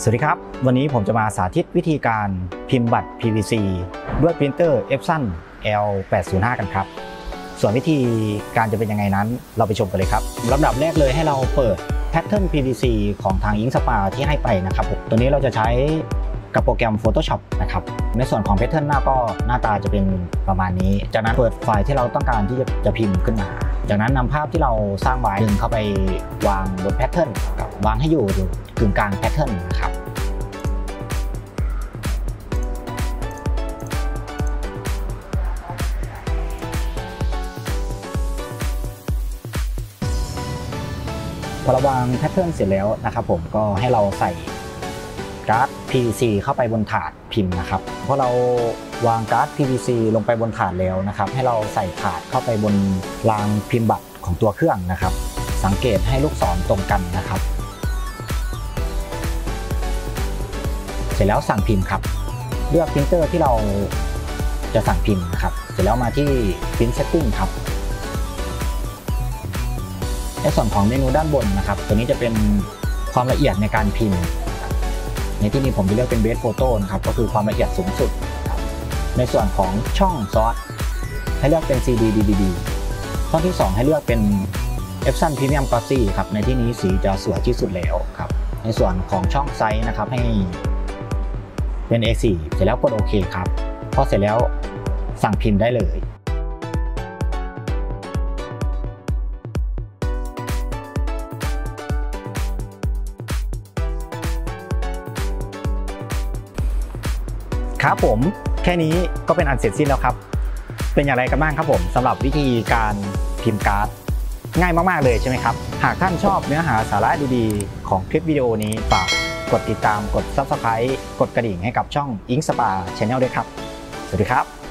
สวัสดีครับวันนี้ผมจะมาสาธิตวิธีการพิมพ์บัตร PVC ด้วยปรินเตอร์ Epson L805 กันครับส่วนวิธีการจะเป็นยังไงนั้นเราไปชมกันเลยครับลำดับแรกเลยให้เราเปิดแพทเทิร์น PVC ของทาง Inkspa ที่ให้ไปนะครับตัวนี้เราจะใช้กับโปรแกรม Photoshop นะครับในส่วนของแพทเทิร์นหน้าก็หน้าตาจะเป็นประมาณนี้จากนั้นเปิดไฟล์ที่เราต้องการที่จะพิมพ์ขึ้นมาจากนั้นนำภาพที่เราสร้างไว้ดึงเข้าไปวางบนแพทเทิร์นวางให้อยู่กึ่งกลางแพทเทิร์นนะครับพอเราวางแพทเทิร์นเสร็จแล้วนะครับผมก็ให้เราใส่การ์ด PVC เข้าไปบนถาดพิมพ์นะครับพอเราวางการ์ด PVC ลงไปบนถาดแล้วนะครับให้เราใส่ถาดเข้าไปบนรางพิมพ์บัตรของตัวเครื่องนะครับสังเกตให้ลูกศรตรงกันนะครับเสร็จแล้วสั่งพิมพ์ครับเลือกพิมพ์เตอร์ที่เราจะสั่งพิมพ์นะครับเสร็จแล้วมาที่ Print Setting ครับในส่วนของเมนูด้านบนนะครับตัวนี้จะเป็นความละเอียดในการพิมพ์ในที่นี้ผมจะเลือกเป็น Best Photo นะครับก็คือความละเอียดสูงสุดในส่วนของช่องซอสให้เลือกเป็น CD DVD ช่องที่2ให้เลือกเป็น Epson Premium Glossy ครับในที่นี้สีจะสวยที่สุดแล้วครับในส่วนของช่องไซส์นะครับให้เป็น A4 เสร็จแล้วกดโอเคครับพอเสร็จแล้วสั่งพิมพ์ได้เลยครับผมแค่นี้ก็เป็นอันเสร็จสิ้นแล้วครับเป็นอย่างไรกันบ้างครับผมสำหรับวิธีการพิมพ์การ์ดง่ายมากๆเลยใช่ไหมครับหากท่านชอบเนื้อหาสาระดีๆของคลิปวิดีโอนี้ฝากกดติดตามกด Subscribe กดกระดิ่งให้กับช่อง Inkspa Channel ด้วยครับสวัสดีครับ